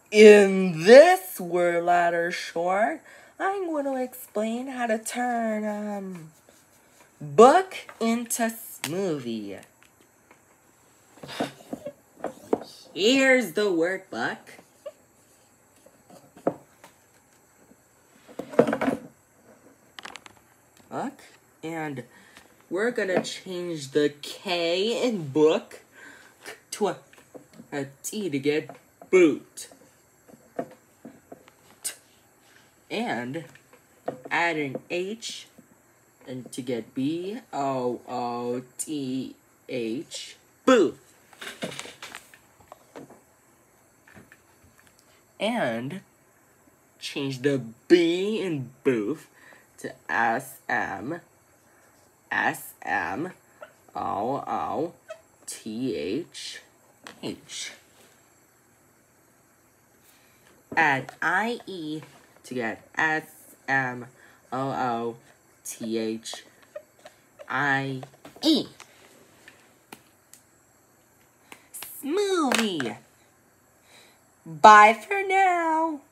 In this word ladder short, I'm going to explain how to turn book into smoothie. Here's the workbook. And we're gonna change the K in book to a T to get boot. And add an H and to get B-O-O-T-H, booth. And change the B in booth to S-M-O-O-T-H-H. Add I-E to get S-M-O-O-T-H-I-E. Smoothie. Bye for now.